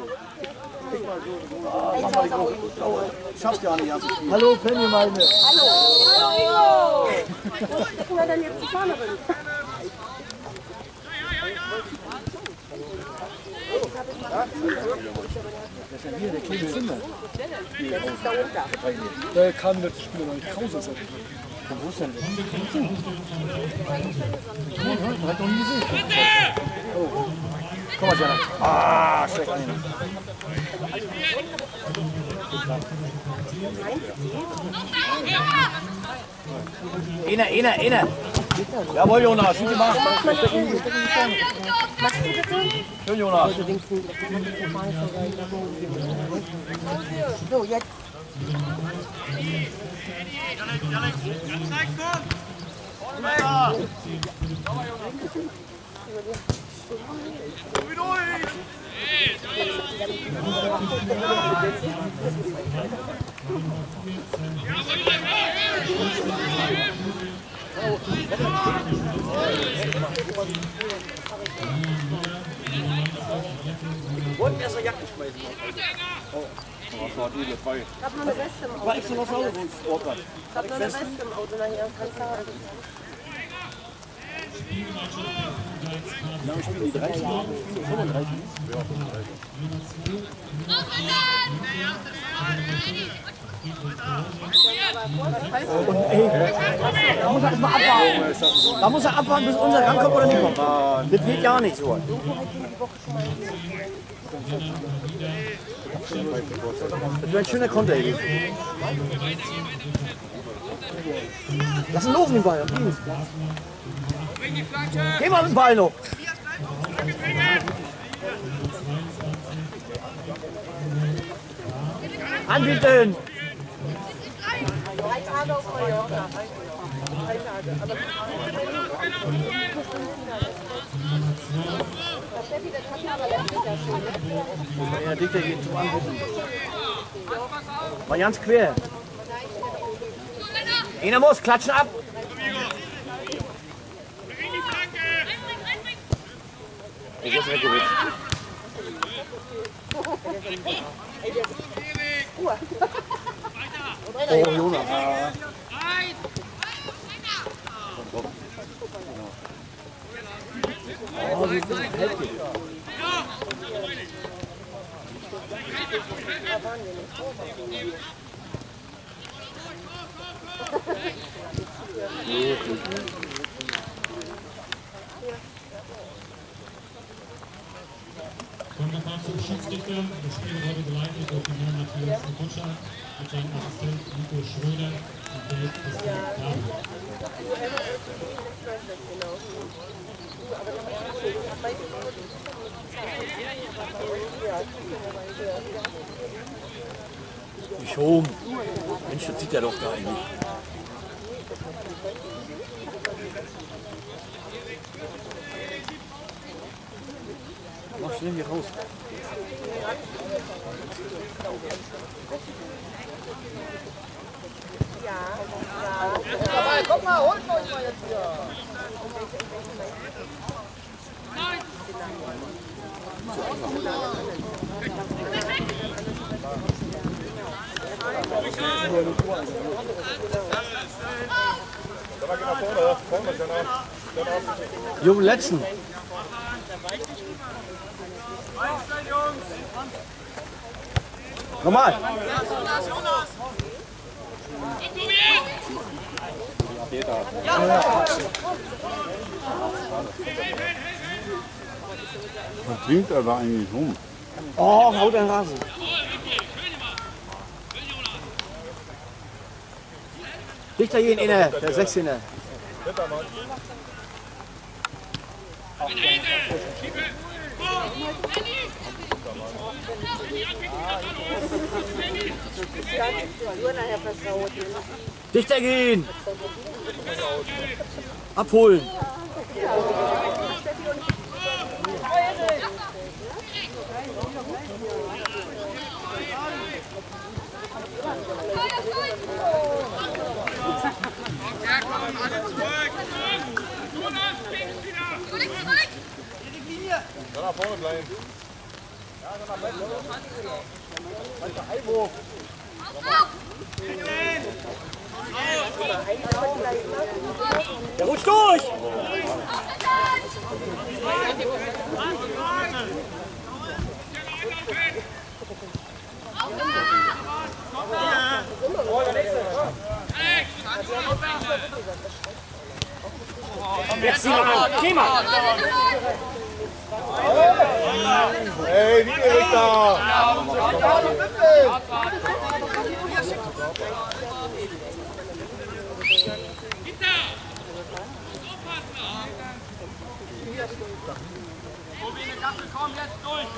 Schafft ja nicht. Hallo, Penny, meine. Hallo Ingo! Wo stecken wir denn jetzt vorne drin? Das ist ja hier der kleine Zimmer. Der ist da unten. Der kann das Spiel noch nicht Krause sein. Wo ist denn der? Hat noch nie gesehen. Oh. Komm mal, Jana. Ah, schlecht an ihn. Einer. Jawohl, Jonas, schieß mal. Machst du bitte? Schön, Jonas. So, jetzt. Wollten erst eine Jacke schmeißen. Oh, was war die dabei? Ich hab noch eine Weste im Auto. War extra noch sauber, Sportler. Ich hab noch eine Weste im Auto nachher. Kannst du haben. Wie lange spielen die 30? 35? Ja, 35. Und ey, da muss er erstmal abwarten. Da muss er abwarten, bis unser rankommt oder nicht kommt. Das geht ja nicht so. Das wäre ein schöner Konter gewesen. Lass ihn laufen, den Ball. Geh mal mit dem Ball noch. Anbieten! 3 Tage auf Mallorca. 3 Tage. Aber Steffi, das hat aber letztes Jahr schon. Ja, Dicker geht zum Anbieten. War ganz quer. Einer muss, klatschen ab! Ich ist weggewischt. Oh, Jonas. Oh, wie ist das heftig. Kommen wir mal zum Schiedsrichter. Das Spiel wurde geleitet durch den Herrn Matthias Kutscher mit seinem Assistent Nico Schröder und Dave Christian David. Nicht oben. Mensch, das sieht er doch gar nicht. Mach schnell hier raus. Ja. Guck mal, holt euch mal jetzt hier. Jungen letzten. Nochmal. Was bringt er da eigentlich rum? Oh, haut ein Rasen. Dichter jeden inne, der 16er. Dichter gehen! Abholen! Dann nach vorne bleiben. Der rutscht durch! Jetzt zieh mal an! Geh mal! Hey, wie Erik da! Komm jetzt durch!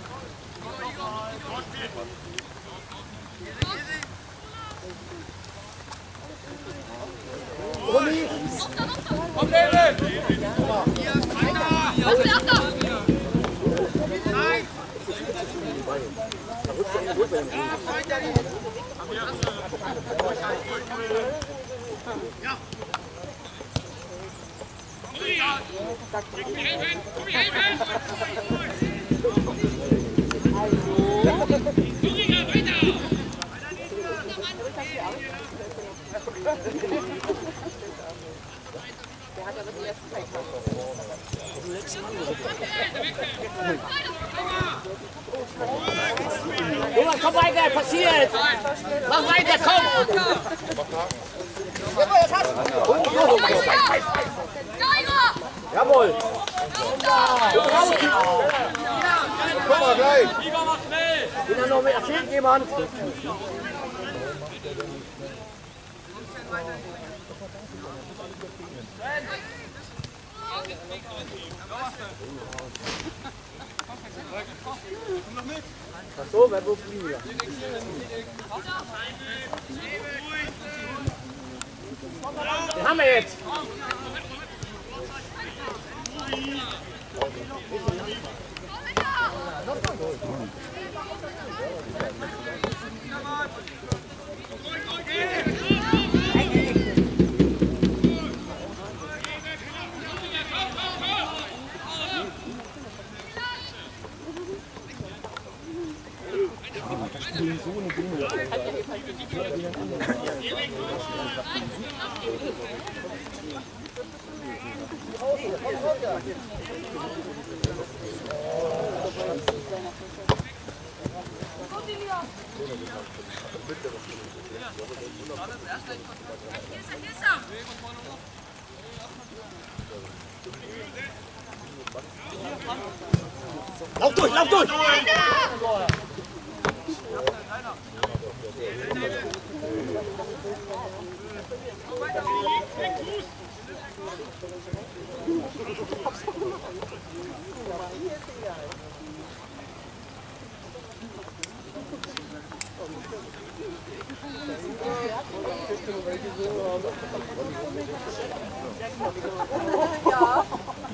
Komm, David! Nein! Ja! Komm hier helfen! Der hat aber die ersten Zeit. Junge, komm weiter, passiert! Mach weiter, komm! Jawohl! Komm mal gleich! Wieder noch mehr, fehlt jemand! Ach so, wer wird fliegen? Den haben wir jetzt! Lauf durch, lauf durch! Ja.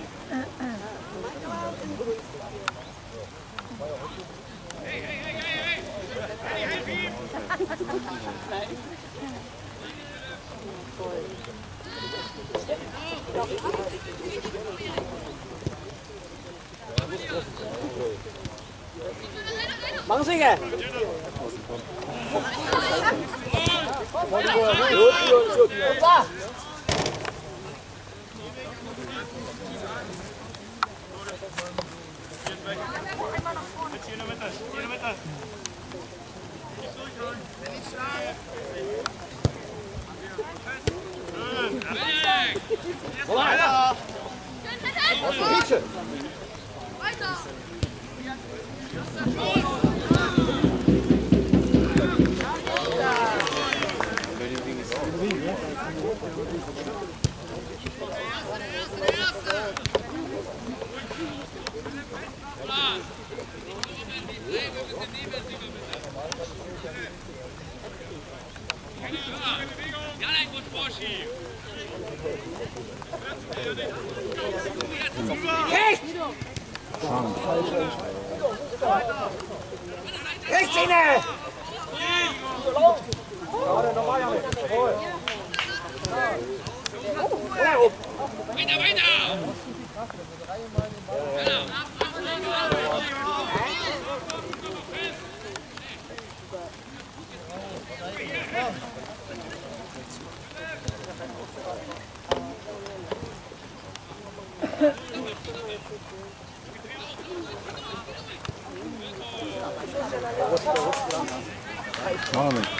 Machen Sie hier! Rechts inne! Weiter, weiter! Mach nicht.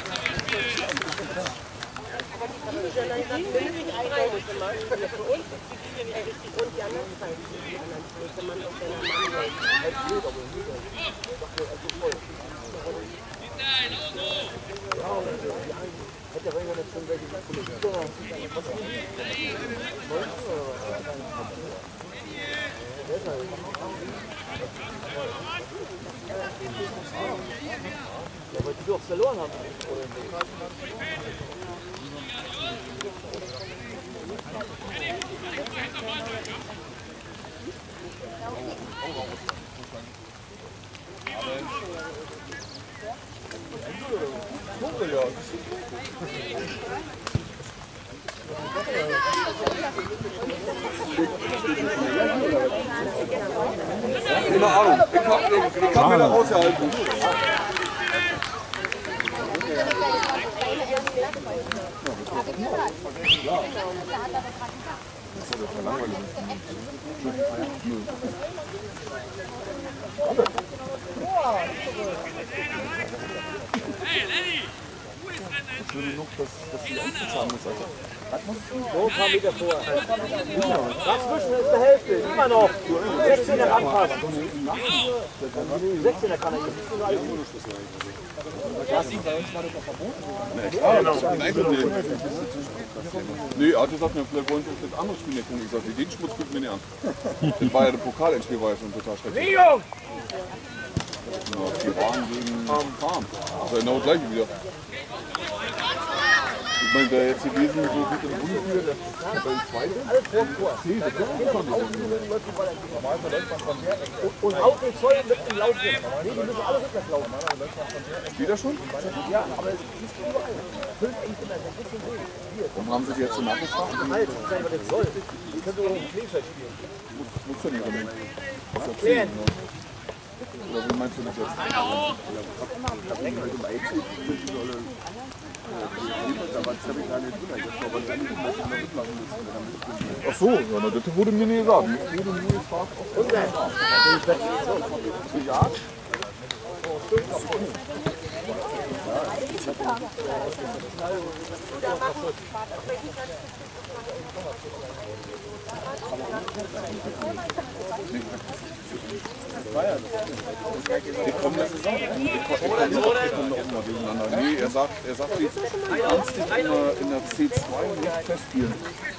Ja, weil die doch verloren haben. Keine Ahnung. Ich kann mir da raushalten. Ich würde noch, dass die Anzahlen muss, Alter. So ein paar Meter vor. Dazwischen ist die Hälfte, immer noch. 16er anpassen. 16er kann er Nee, er hat gesagt, vielleicht wollen sie das andere Spiel nicht gucken. Ich sagte, den Schmutz gucken wir nicht an. Das war ja der Pokalendspiel, war ja schon total schrecklich. Die waren gegen Farm. Das war genau das gleiche wieder. Ich meine, der jetzt gewesen so gut in der Bundesliga, der bei zweite. Alles vor Tor. Und haut den Zoll mit dem Lauf hin. Nee, die müssen alle rückwärts laufen. Wieder schon? Ja, aber es ist überall. Füllt eigentlich immer, der geht schon durch. Warum haben sie die jetzt so nachgefragt? Halt, das ist einfach der Zoll. Die können doch auch im Kleefeld spielen. Muss ja nicht rennen. Was erzählen? Oder wie meinst du das jetzt? Ach so, ja, na, das wurde mir nie gesagt. Ich wurde nur gefragt, ob ja. Die kommen der Saison. Die kommen noch mal gegeneinander. Nee, er sagt, die kannst dich in der C2 nicht festspielen.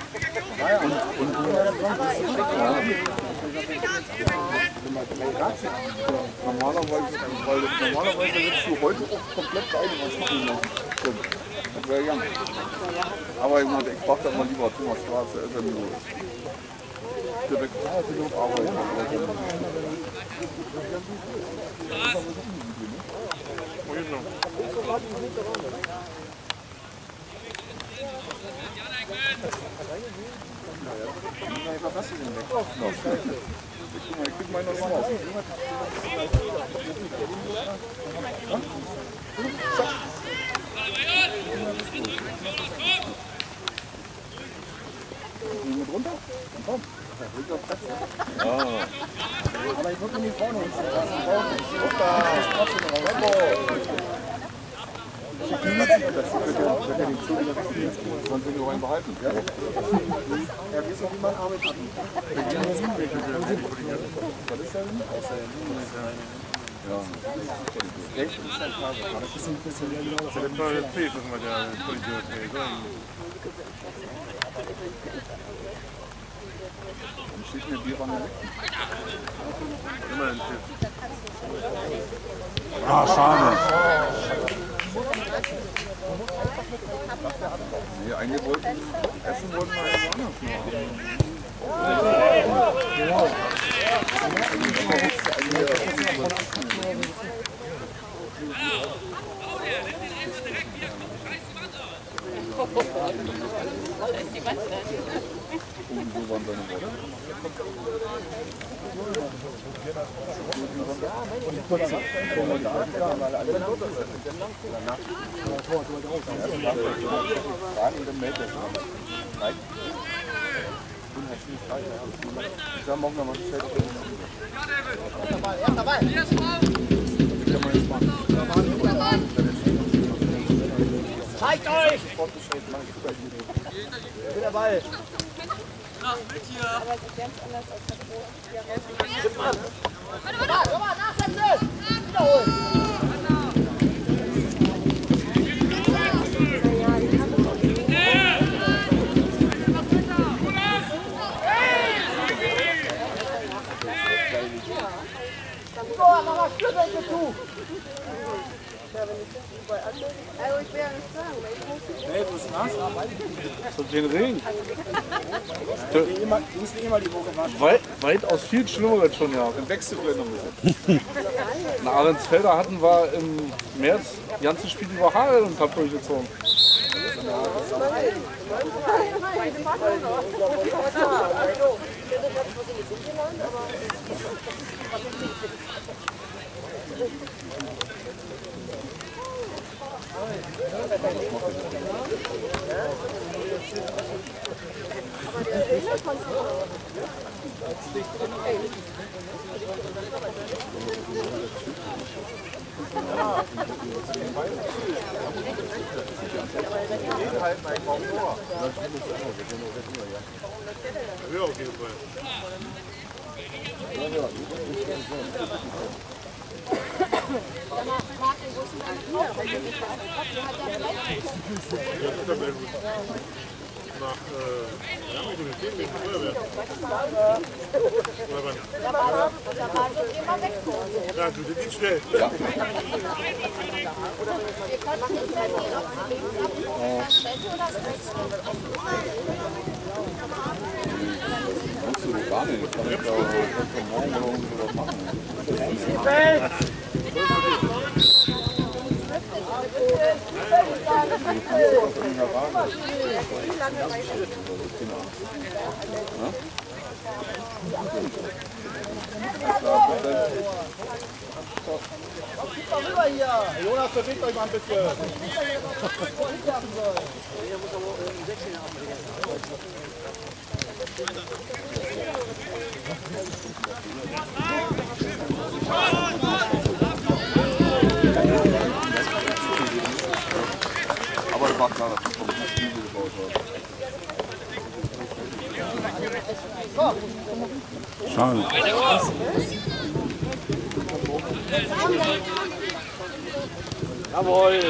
Normalerweise hättest du heute auch komplett beide was machen lassen. Das wäre ja. Aber ich brauche dann mal lieber Thomas Straße, er ist ja nur direkt arbeiten. Was ist denn weg? Ich krieg meinen noch raus. Mit runter? Komm. Aber ich wollte nicht vorne uns. Sollen Sie nur rein behalten? Ja. Ja, wie ist noch jemand Arbeit ab? Was ist denn? Ja. Recht ist halt klar. Das ist ein bisschen genau. Das ist ein Pflicht, was man da Dann steht mir Bier an der Weg. Immer ein Tipp. Ah, schade. Nee, eigentlich wollten essen wollten wir irgendwo anders machen. Genau. So waren seine Worte. Ich sag morgen noch mal Feld. Erster Ball. fortgeschritten, mach ich super gut. Ich bin dabei. Aber es ist ganz anders als das Brot. Komm mal, nachsetzen! Wiederholen! Mach was Stück zu! Also ich will ja nicht sagen, weil ich muss Hey, wo ist nass? So den Regen. Uns wie immer die Woche waschen. Weitaus viel schlimmer jetzt schon, ja. Dann wächst du vielleicht noch ein bisschen. In Ahrensfelder hatten wir im März die ganze Spiel über Hagel und hab durchgezogen. Ja, auf jeden Fall. Nach Mobilität wegen Feuerwehr. Ja, du geht schnell. Ja. Kannst du gar nicht. Ich kann nicht morgen oder sowas machen. Rüber hier! Jonas, bewegt euch mal ein bisschen. Aber das war klar, dass das vom Spiel gebaut wird. Schade. Jawohl!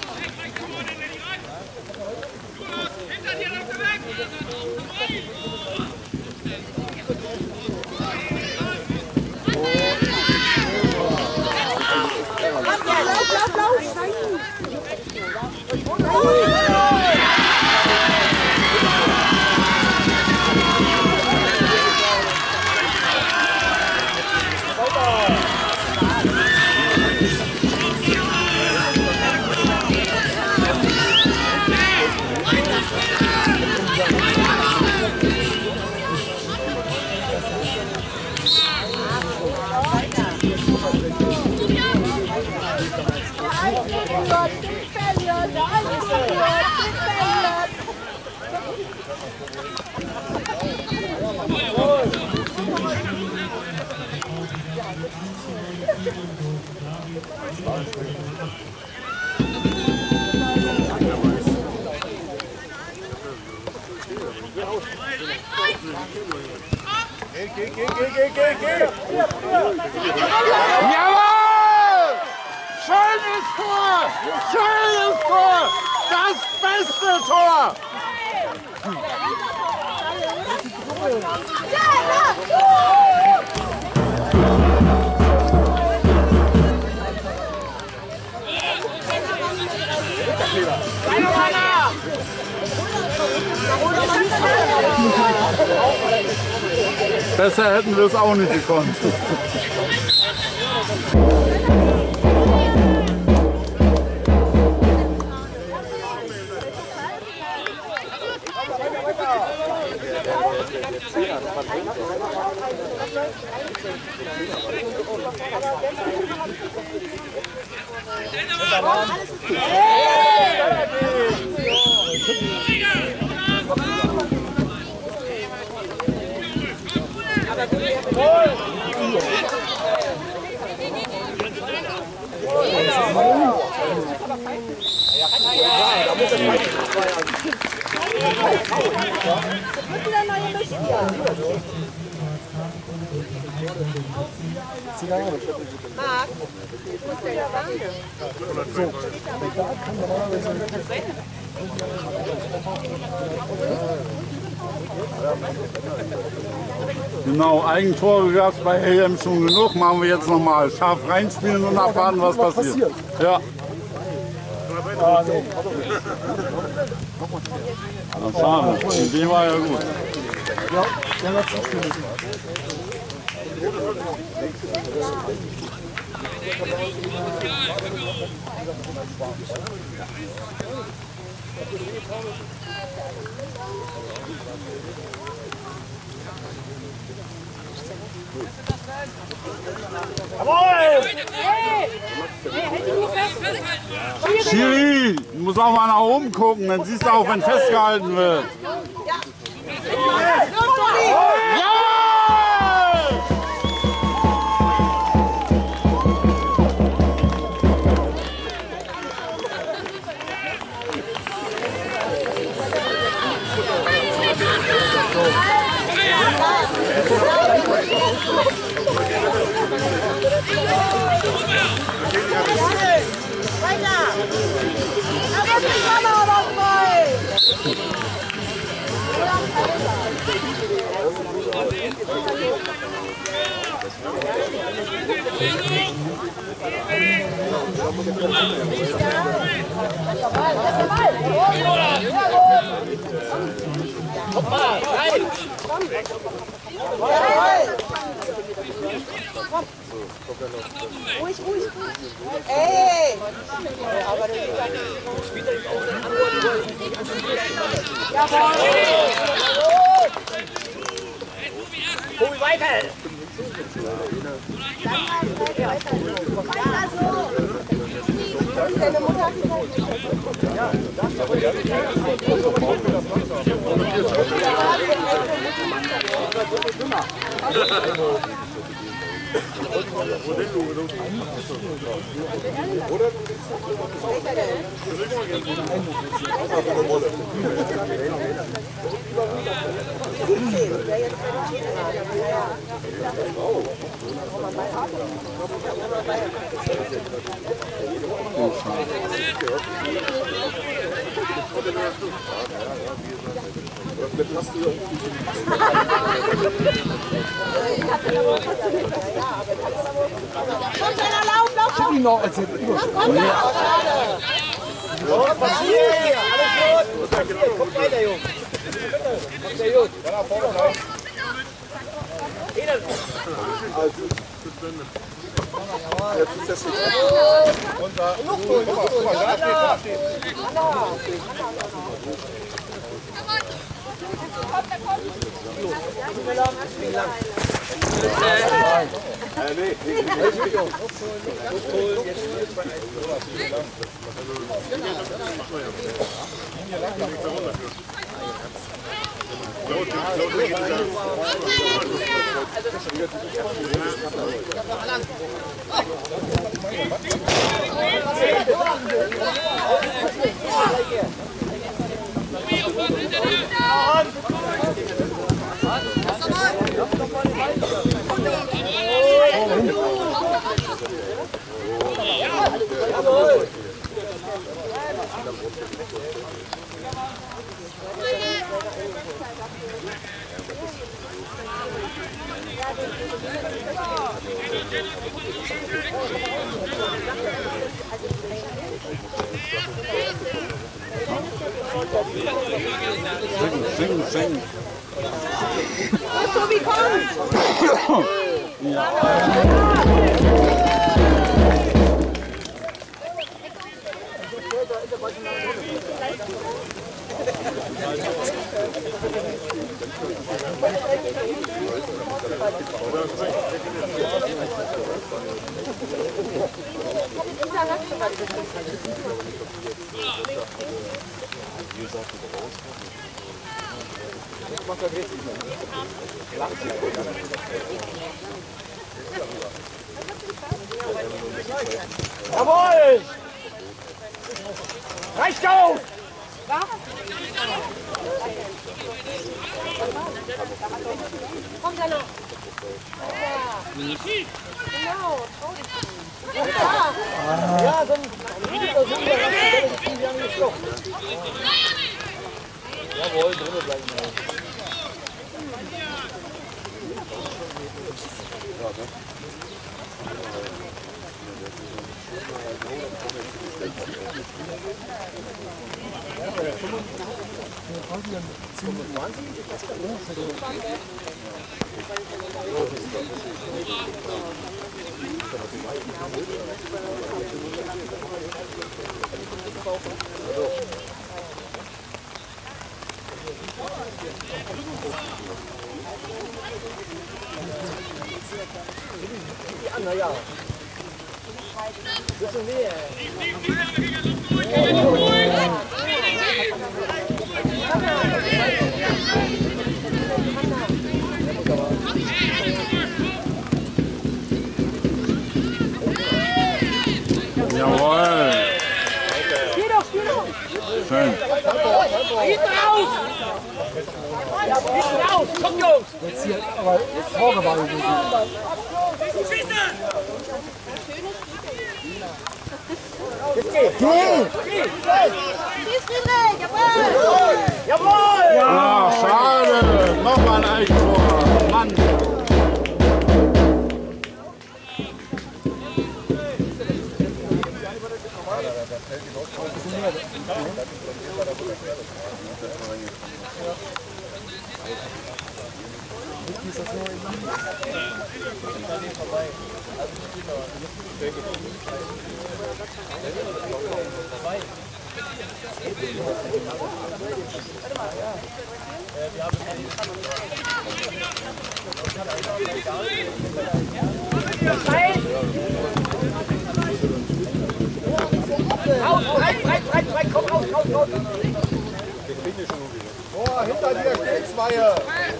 Geh! Jawohl! Schönes Tor! Schönes Tor! Das beste Tor! Besser hätten wir es auch nicht gekonnt. Da muss er gleich wieder neue Mischbier. Marc, wo ist der Wange? Genau, Eigentore gab es bei EM schon genug. Machen wir jetzt nochmal scharf reinspielen und abwarten, was passiert. Ja. Ah, nee. Das schade. Die Idee war ja gut. Ja, der hat sich für mich. Schiri, du musst auch mal nach oben gucken, dann siehst du auch, wenn festgehalten wird. Ruhig, ruhig. Ey! Tobi, weiter! Deine Mutter hat Schick ihn noch als Überschrift. Was passiert hier? Alles gut. Kommt weiter, Jungs. Kommt sehr gut. Jetzt ist das nicht. Singen. Tobi, komm! Jawohl! Reicht aus! Komm, Lennart. Genau, trau dich. Ja, dann sind wir ganz geflochten. Jawohl, drinnen bleiben wir. Na ja. Bisschen mehr. Jawohl. Geh doch, geh doch. Schön. Hinten raus! Hinten raus! Kommt, Jungs! Jetzt hier, aber jetzt Vorgewalt. Jetzt geh! Geh! Schieß, Friedrich, jawohl. Jawohl! Ah, schade. Nochmal ein Eigentor. Mann. Raus, breit, komm raus! Oh, hinter dir steht Zweier.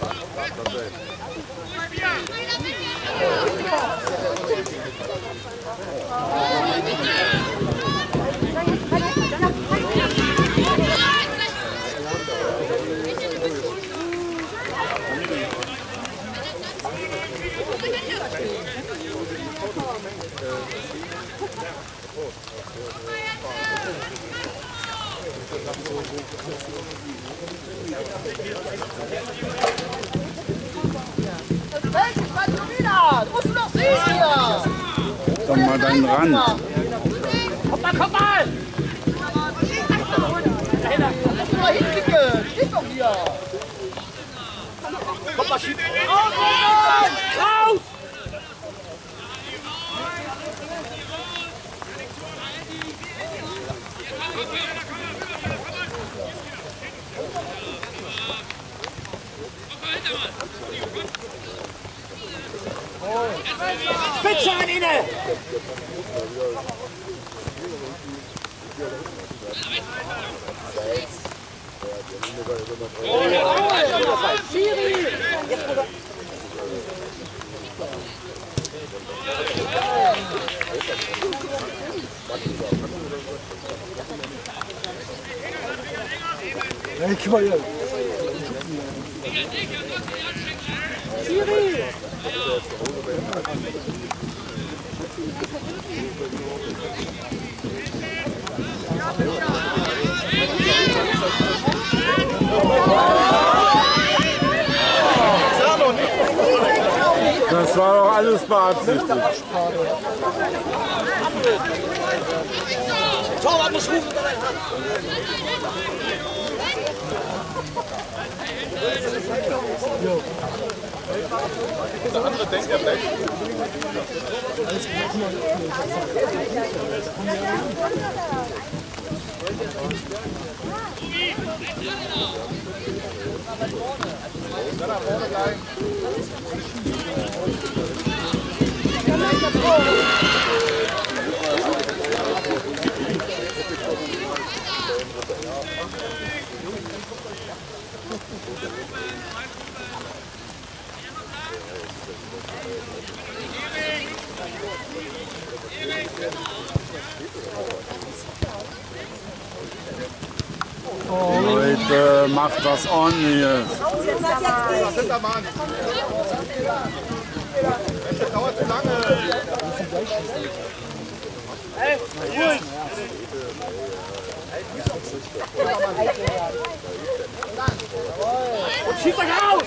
Welches Ball schon wieder? Du musst du doch sehen hier! Doch mal deinen Rand. Komm mal! Musst du mal hinklicken! Steht doch hier! Komm mal, schieb! Raus! Spitze an inne! Schiri! Ja, guck mal hier. Schiri. Das war doch alles beabsichtigt. Torwart muss rufen unter deine Hand! Der andere denkt, er bleibt. Dann nach vorne bleiben. Leute, macht was Ordentliches. Das sind der Mann. Das dauert zu lange. Hey, ruhig! Und schießt euch aus!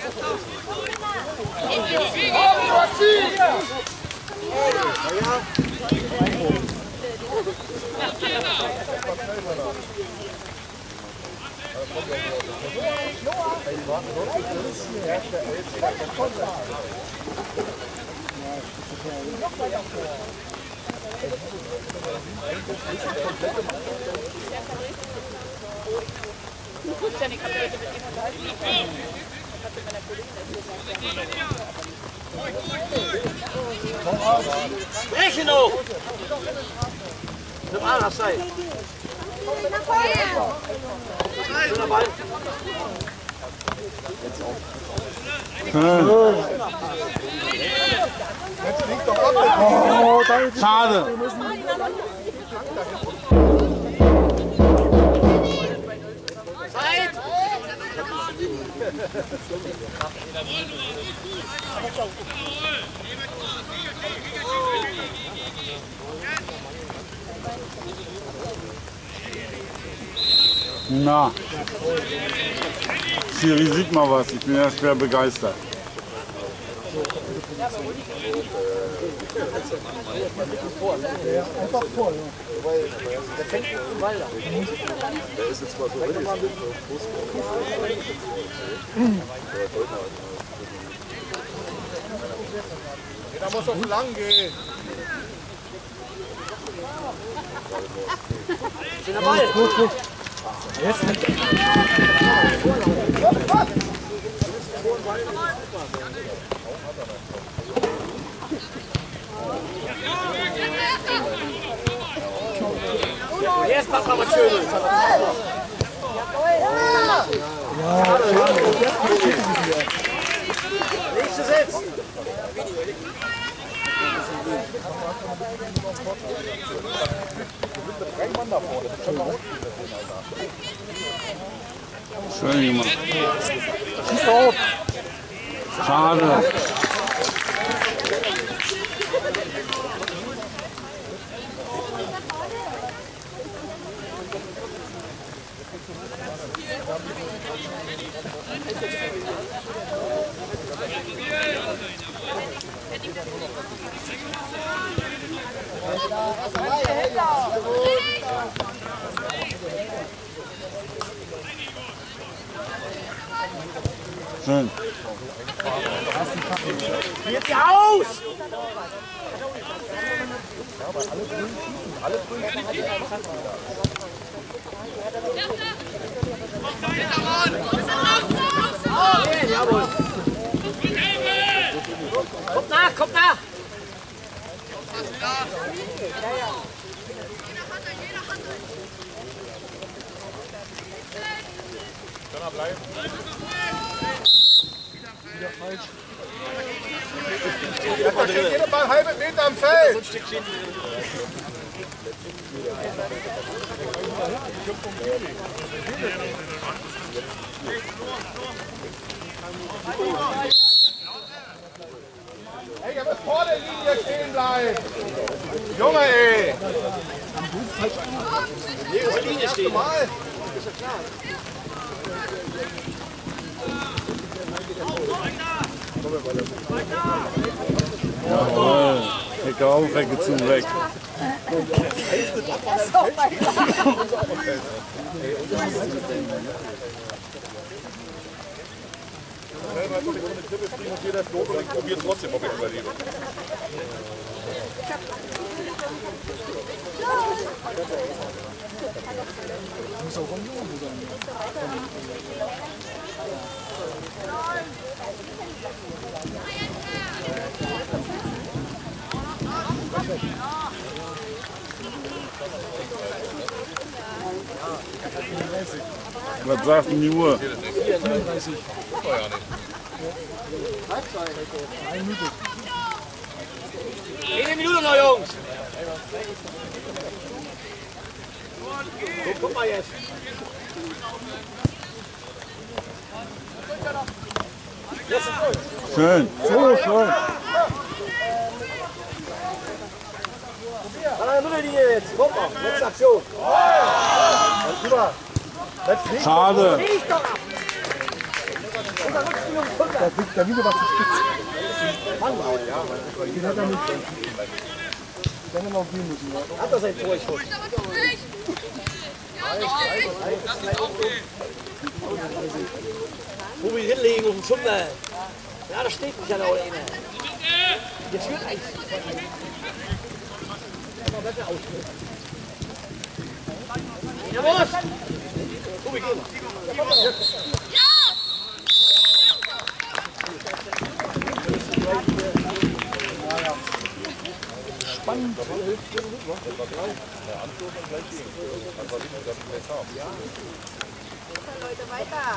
Brechen hoch! Nimm an, Hassai! Schöner Ball! Oh, schade. Zeit! Na, Schiri sieht mal was, ich bin ja schwer begeistert. Einfach vor, ja. Der fängt mit dem Ball an. Der ist jetzt zwar so richtig. Da muss doch lang gehen. Schöner Ball! Gut, gut. Jetzt. Jetzt macht man was Schönes. Nächste Sitz. Schön gemacht. Schieß auf. Schade. Schön. Jetzt sie aus! Jawohl! Kommt nach, kommt nach! Kann er bleiben? Da steht jeder Ball halbe Meter am Feld. Hey, ihr müsst vor der Linie stehen bleiben. Junge, ey. Hier ist Linie stehen. Mal. Jawohl. Ecke auf, Ecke zu, weg. Jeder ist doof und ich probiere trotzdem, ob ich überlebe. Was sagt denn die Uhr? 34. Eine Minute noch, Jungs! Guck mal jetzt! Schön. So schön. An der Mittellinie jetzt. Kommt mal. Letzte Aktion. Super. Schade. Der Video war zu spitz. Den hat er nicht. Den hätte er noch gehen müssen. Hat er sein Tor geschossen? Wo wir hinlegen auf den Zunder. Ja, da steht nicht an der Olle. Jetzt wird eins. Jawohl! Tobi, geh mal. Spannend. Leute, weiter.